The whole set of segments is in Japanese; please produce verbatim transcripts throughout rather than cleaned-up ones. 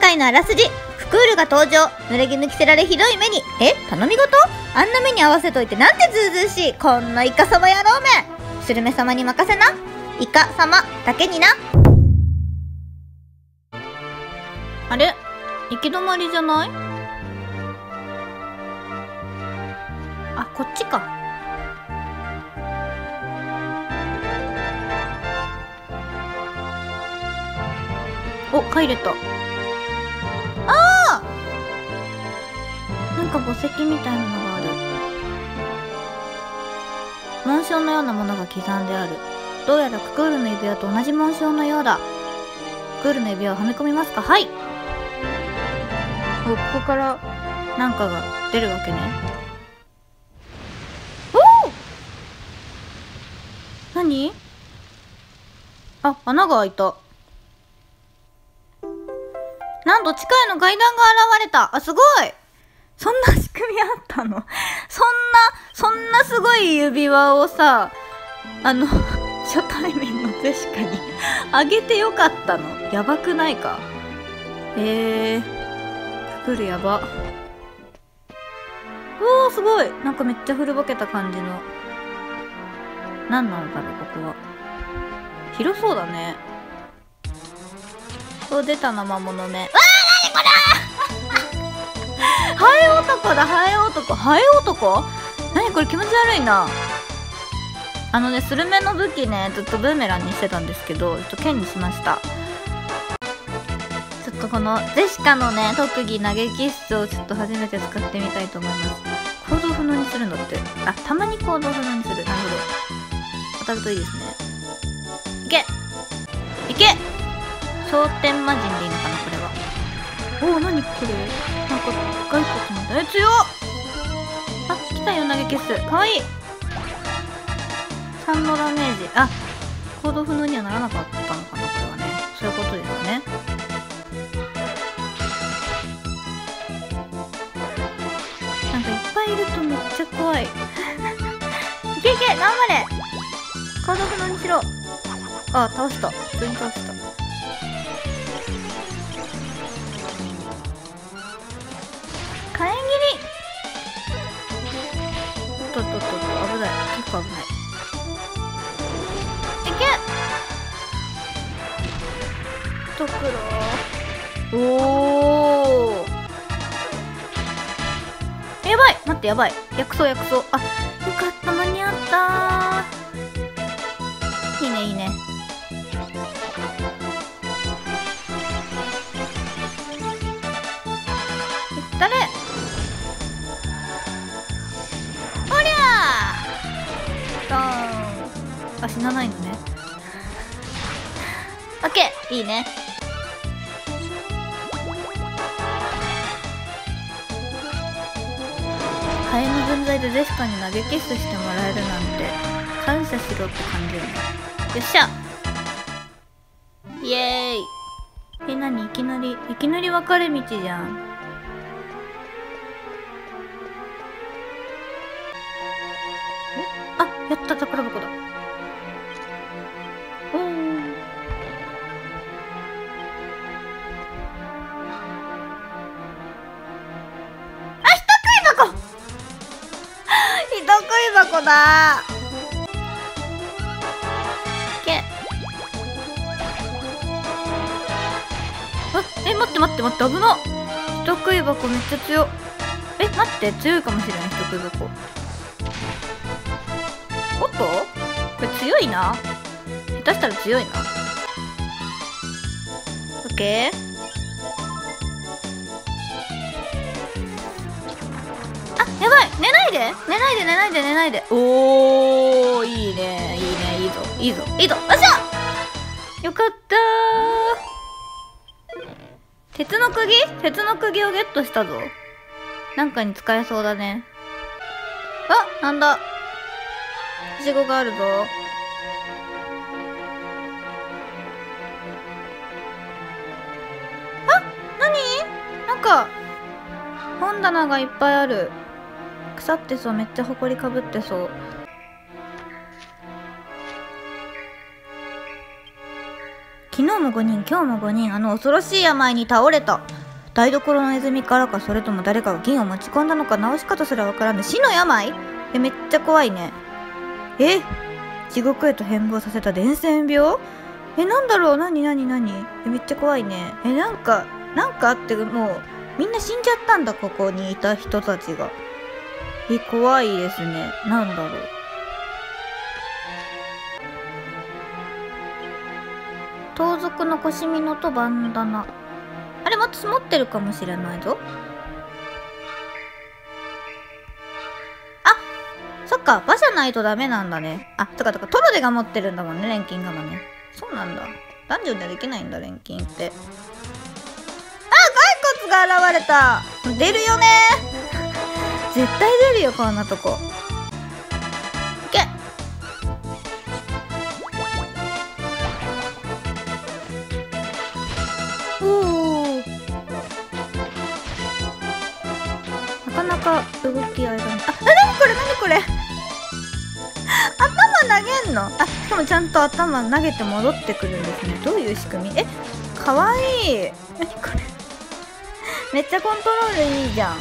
回のあらすじ。フクールが登場。濡れ衣着せられひどい目に。え、頼み事？あんな目に合わせといてなんてずうずうしい。こんなイカ様野郎め。スルメ様に任せな。イカ様だけにな。あれ、行き止まりじゃない？あ、こっちか。お、帰れた。あー！なんか墓石みたいなのがある。紋章のようなものが刻んである。どうやらククールの指輪と同じ紋章のようだ。ククールの指輪をはめ込みますか？はい。お、ここからなんかが出るわけね。おお！何？あ、穴が開いた。なんと地下への階段が現れた。あ、すごい！そんな仕組みあったの？そんな、そんなすごい指輪をさ、あの、初対面のゼシカにあげてよかったの？やばくないか？えー、ククールやば。おー、すごい！なんかめっちゃ古ぼけた感じの。何なのだろう、ここは。広そうだね。お、出たな、魔物め。うわー、なにこれハエ男だ、ハエ男。ハエ男？なにこれ、気持ち悪いな。あのね、スルメの武器ね、ずっとブーメランにしてたんですけど、ちょっと剣にしました。ちょっとこのゼシカのね、特技投げキッスをちょっと初めて使ってみたいと思います。行動不能にするんだって。あ、たまに行動不能にする。なるほど。当たるといいですね。いけいけ蒼天魔人でいいのかな、これは。おお、なにこれ、なんか骸骨みたい。え、強っ。あ、来たよ、投げキッス。かわいい。さんのダメージ。あ、行動不能にはならなかったのかな、これはね。そういうことですよね。なんかいっぱいいるとめっちゃ怖い。いけいけ、頑張れ。行動不能にしろ。あ、倒した。普通に倒した。火炎切り。おっとっとっとっと、危ない。結構危ない。いけ。ドクロー。おー。やばい。待って、やばい。薬草薬草。あ、よかった、間に合ったー。いいね、いいね。だれ。おりゃー。ドーン。あ、死なないのね。オッケー。いいね。ハエの分際でゼシカに投げキッスしてもらえるなんて感謝しろって感じよね。よっしゃ。イエーイ。え、なに、いきなりいきなり分かれ道じゃん。あ、やった、宝箱だ。おー。あ、人食い箱。人食い箱だー。け。あ、え、待って待って待って、危な。人食い箱めっちゃ強。え、待って、強いかもしれない、人食い箱。おっと、これ強いな。下手したら強いな。オッケー。あ、やばい。寝ないで寝ないで寝ないで寝ないで。おー、いいねいいね。いいぞいいぞいいぞ。よっしゃ。よかったー。鉄の釘鉄の釘をゲットしたぞ。なんかに使えそうだね。あ、なんだ。はしごがあるぞ。あ、なに？なんか本棚がいっぱいある。腐ってそう。めっちゃほこりかぶってそう。昨日もごにん、今日もごにん。あの恐ろしい病に倒れた。 台所のネズミからか、それとも誰かが銀を持ち込んだのか、直し方すらわからぬ死の病。え、めっちゃ怖いね。え、地獄へと変貌させた伝染病。え、なんだろう、なになになに。え、めっちゃ怖いね。え、なんかなんかあって、もうみんな死んじゃったんだ、ここにいた人たちが。え、怖いですね。なんだろう。盗賊の腰みのとバンダナ。あれ、私持ってるかもしれないぞ。あ、そっか、馬じゃないとダメなんだね。あ、とかとか、トロデが持ってるんだもんね、錬金釜ね。そうなんだ。ダンジョンではできないんだ、錬金って。あ、骸骨が現れた。出るよね絶対出るよ、こんなとこ。いけ。なかなか動きあれだね。あ、なにこれ、なにこれ頭投げんの。あ、しかもちゃんと頭投げて戻ってくるんですね。どういう仕組み。え、かわいい。なにこれめっちゃコントロールいいじゃん。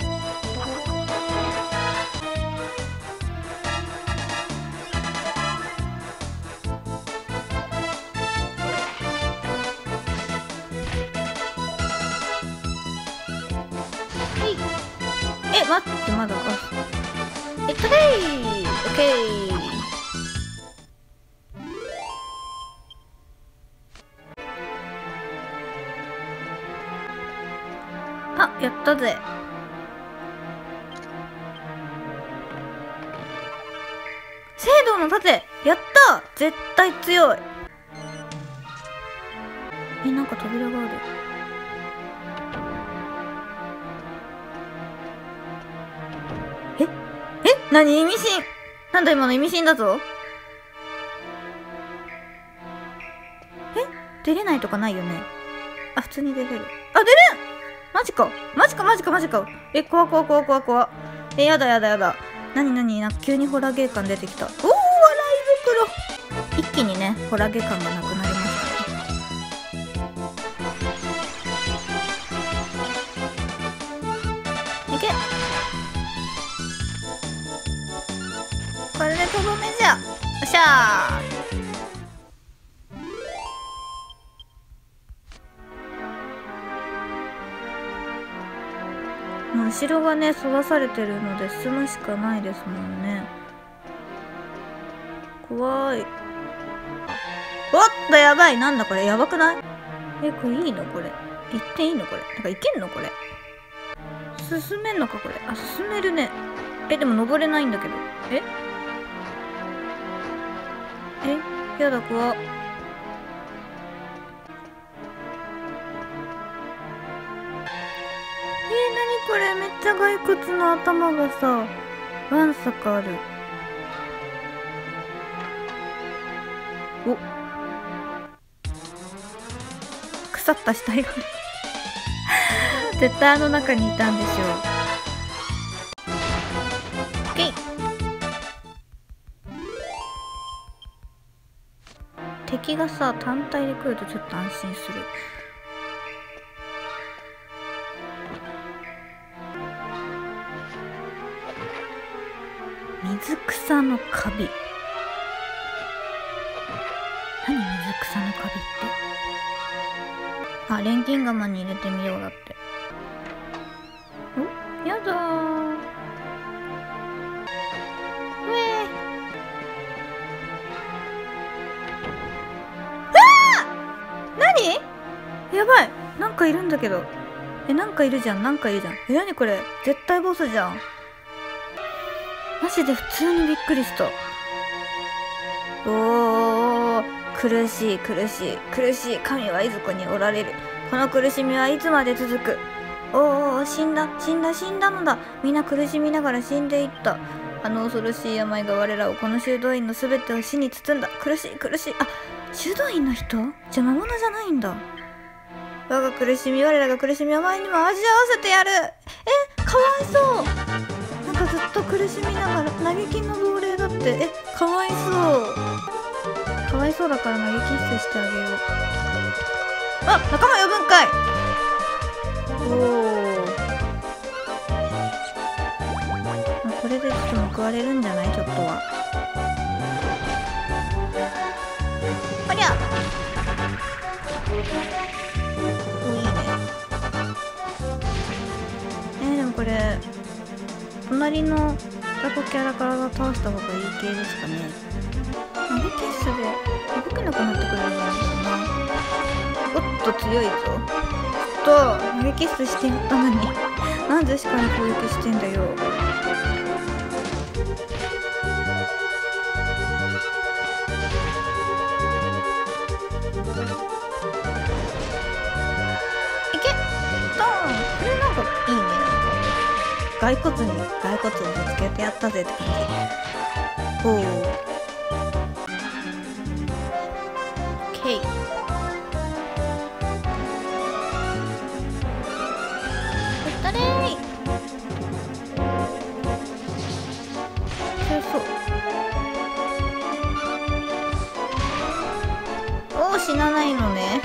え、待って、まだか。えっとねー、オッケー。あ、やったぜ。聖堂の盾、やった。絶対強い。え、なんか扉がある。ええ、何、意味深。なんだ今の意味深だぞ。え、出れないとかないよね。あ、普通に出れる。あ、出れん。マジかマジかマジかマジか。え、怖怖怖怖怖。え、やだやだやだ。なになに、なんか急にホラーゲー感出てきた。おー、笑い袋。一気にね、ホラーゲー感がなくなりましたね。いけ。これでとどめじゃ。よっしゃー。後ろがね、そらされてるので進むしかないですもんね。怖い。おっと、やばい。なんだこれ、やばくない？え、これいいのこれ。行っていいのこれ。なんか行けんのこれ。進めんのかこれ。あ、進めるね。え、でも登れないんだけど。ええ、やだ、怖っ。えー、なにこれ、めっちゃ骸骨の頭がさ、わんさかある。お、腐った死体がある絶対あの中にいたんでしょう。オッケー。敵がさ、単体で来るとちょっと安心する。水草のカビ。何、水草のカビって。あ、錬金釜に入れてみようだって。お、やだー。うえー。あー！何？やばい。なんかいるんだけど。え、なんかいるじゃん。なんかいるじゃん。え、なにこれ。絶対ボスじゃん。マジで普通にびっくりした。おー、苦しい苦しい苦しい。神はいずこにおられる。この苦しみはいつまで続く。おー、死んだ死んだ死んだのだ。みんな苦しみながら死んでいった。あの恐ろしい病が我らを、この修道院のすべてを死に包んだ。苦しい苦しい。あ、修道院の人じゃ魔物じゃないんだ。我が苦しみ、我らが苦しみを前にも味わわせてやる。え、かわいそう。なんかずっと苦しみながら、嘆きの亡霊だって。え、かわいそう。かわいそうだから嘆きキッスしてあげよう。あ、仲間呼ぶんかい。 救われるんじゃない？ちょっとは。ありゃ。お、いいね。えー、でもこれ隣のザコキャラから倒した方がいい系ですかね。投げキッスで動けなくなってくれるんだよな。おっと強いぞ。ちょっと投げキッスしてやったのになんでしかに攻撃してんだよ。いけドーン。これなんかいいね。骸骨に骸骨をぶつけてやったぜって感じ。おお。オッケー。やったれーい。強そう。おお、死なないのね。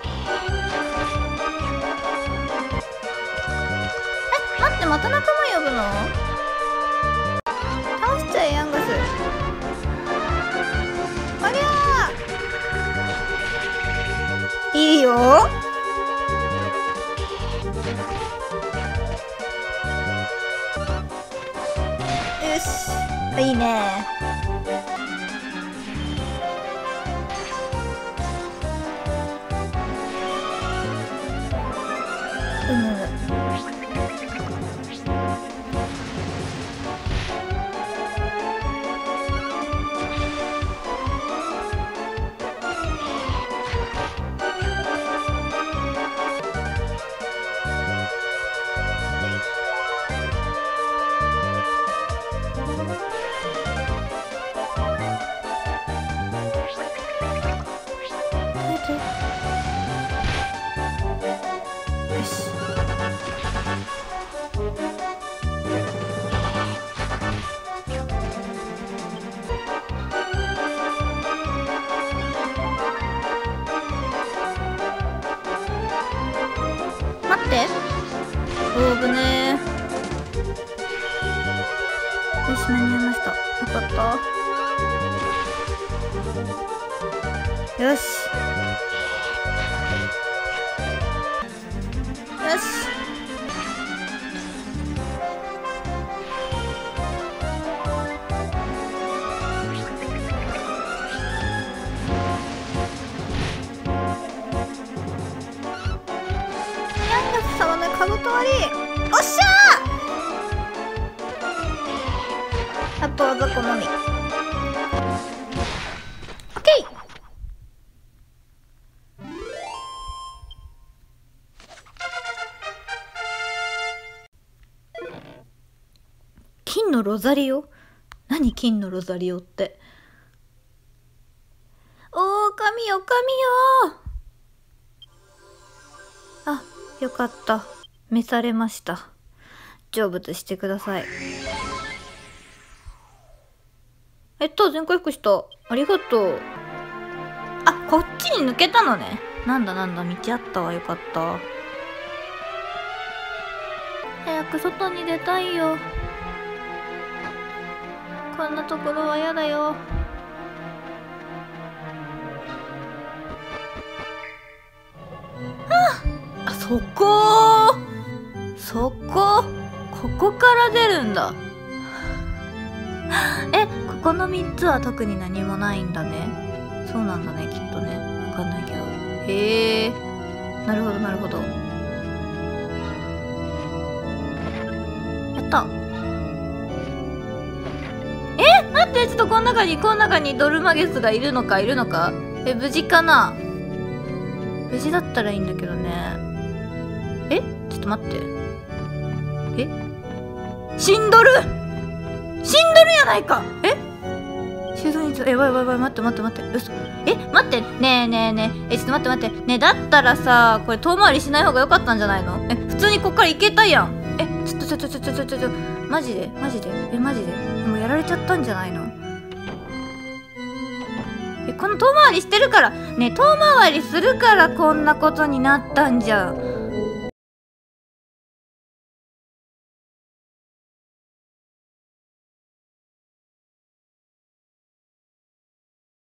え、待って、また仲間呼ぶの？倒しちゃえ、ヤングス。ありゃー、いいよ。よし、いいね。うむ。待って。おー、ぶねー。よし、間に合いました。よかった。よし。よし。様のかぶと割り、おっしゃー。あとは雑魚のみ。オッケー。金のロザリオ？何金のロザリオって。おー、神よ神よ。あ、よかった。召されました。成仏してください。えっと、全回復した。ありがとう。あ、こっちに抜けたのね。なんだなんだ、道あったわ。よかった。早く外に出たいよ。こんなところはやだよ。あ、そこー。そこ、ここから出るんだ。え、ここのみっつは特に何もないんだね。そうなんだね、きっとね。わかんないけど。へえ。なるほどなるほど。やった。え、待って、ちょっとこの中にこの中にドルマゲスがいるのかいるのか。え、無事かな。無事だったらいいんだけどね。え、ちょっと待って。え、死んどる。死んどるやないか。え、修道院、え、やばいやばいやばい、待って待って待って、嘘。え、待って、ねえねえねえ、え、ちょっと待って待って、ねえ、だったらさ、これ遠回りしない方が良かったんじゃないの。え、普通にこっから行けたやん。え、ちょっとちょっとちょっとちょっとちょっと、マジでマジで、え、マジでもうやられちゃったんじゃないの。え、この遠回りしてるからね、遠回りするからこんなことになったんじゃん。